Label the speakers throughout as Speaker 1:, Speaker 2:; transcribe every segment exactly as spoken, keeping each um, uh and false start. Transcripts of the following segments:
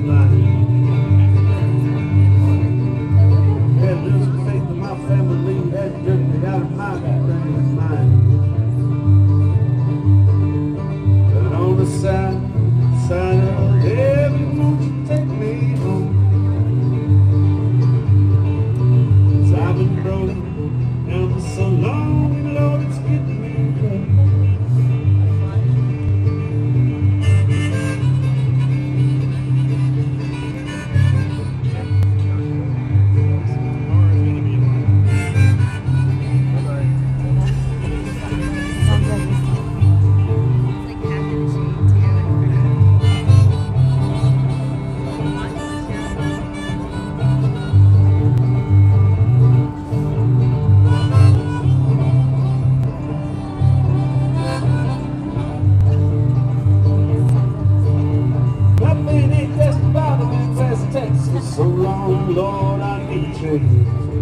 Speaker 1: So long, Lord, I need you.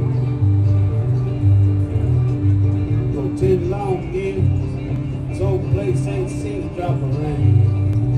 Speaker 1: For ten long years, this old place ain't seen a drop of rain.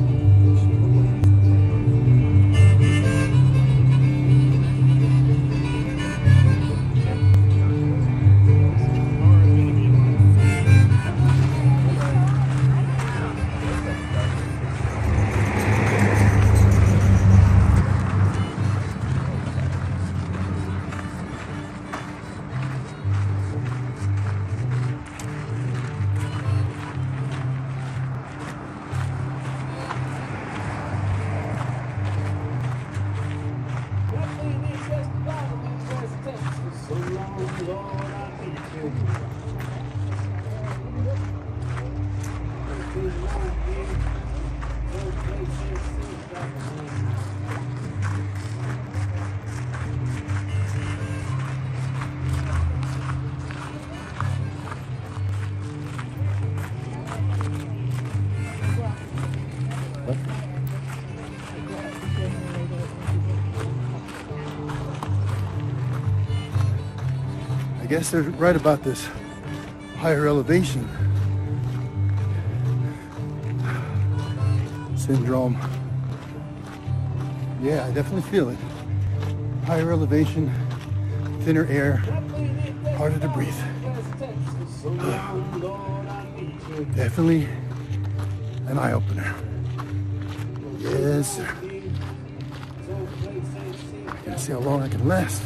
Speaker 1: So long, Lord, I need you. Too long, years, no place ain't seen a drop of rain.
Speaker 2: I guess they're right about this higher elevation syndrome. Yeah, I definitely feel it. Higher elevation, thinner air, harder to breathe. Definitely an eye-opener. Yes, sir. I gotta see how long I can last.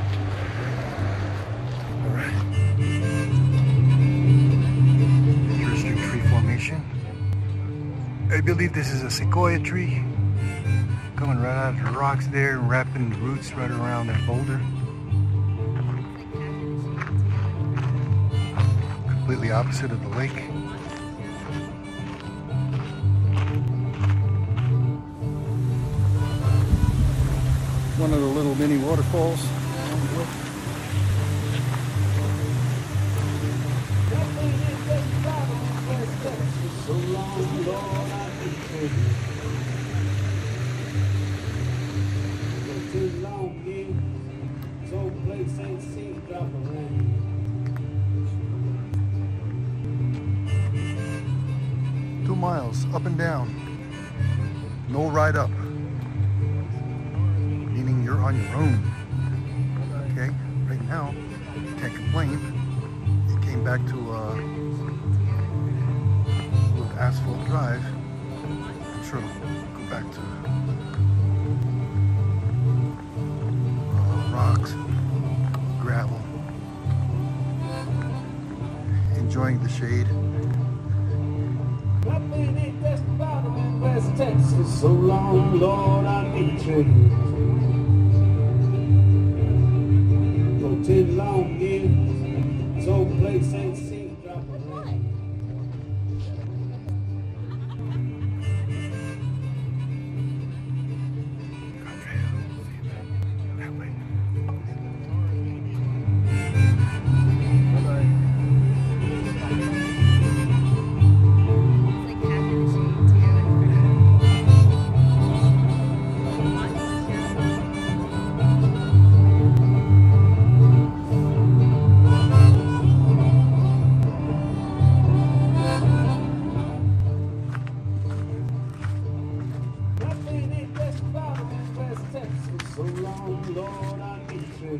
Speaker 2: Interesting tree formation. I believe this is a sequoia tree coming right out of the rocks there, wrapping the roots right around that boulder. Completely opposite of the lake. One of the little mini waterfalls.
Speaker 1: So long, Lord, I need you. For too long, years, this old place ain't seen a drop of rain.
Speaker 2: Two miles up and down. No ride up. Meaning you're on your own. Okay, right now, can't complain. It came back to uh asphalt drive. I'm sure it'll go back to uh, rocks, gravel. Enjoying the shade.
Speaker 1: West Texas, so long, Lord, I need you. For ten long years, this old place ain't seen a drop of rain. so long, Lord, I need you.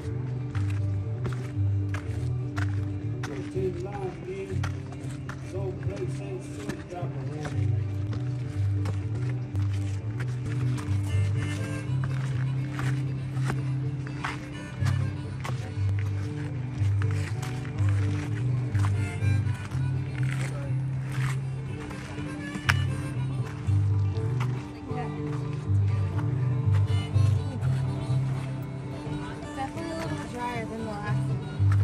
Speaker 1: For ten long years, this old place ain't seen a drop of rain.
Speaker 3: Definitely a little drier than the last one.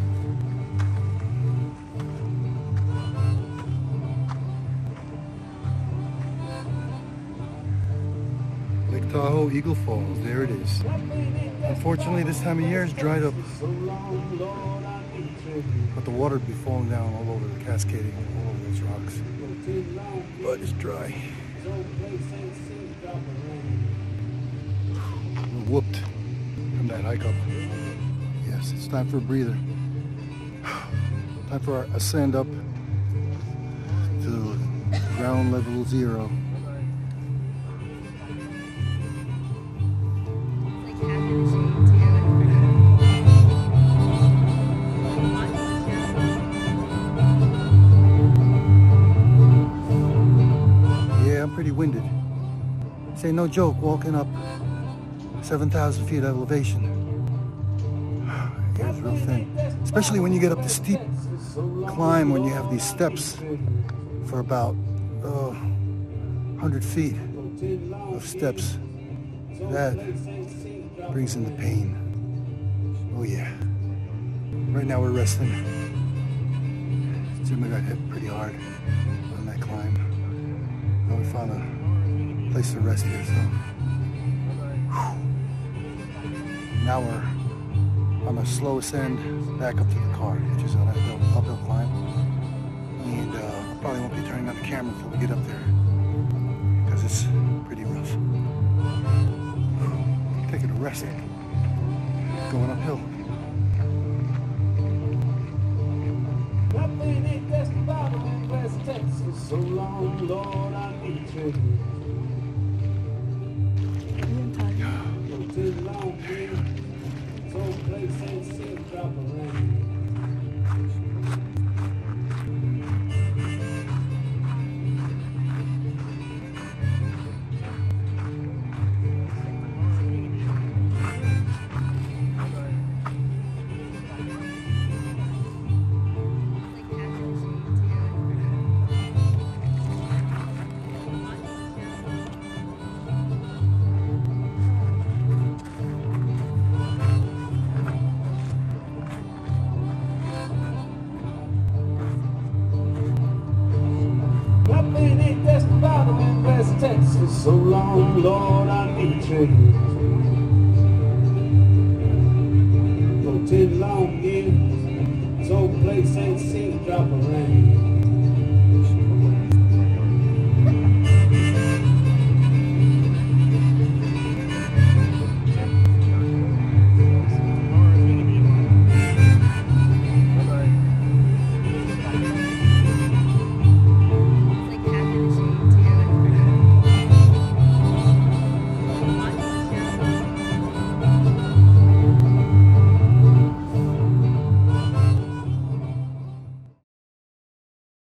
Speaker 2: Lake Tahoe, Eagle Falls, there it is. Unfortunately, this time of year it's dried up, but the water will be falling down all over the cascading, all over those rocks. But it's dry. We're whooped from that hike up. Yes, it's time for a breather. Time for our ascend up to ground level zero. Pretty winded. This ain't no joke walking up seven thousand feet elevation. It's real thin. Especially when you get up the steep climb, when you have these steps for about uh, one hundred feet of steps. That brings in the pain. Oh yeah. Right now we're resting. Jimmy got hit pretty hard on that climb. Now we found a place to rest here, so. Whew. Now we're on a slow ascend back up to the car, which is on an uphill, uphill climb. And uh, I probably won't be turning on the camera until we get up there, because it's pretty rough. Taking a rest, going uphill.
Speaker 1: So long, Lord, I need you. For ten long years, this old place ain't seen a drop of rain. Texas, so long, Lord, I need you. For ten long years, this old place ain't seen a drop of rain.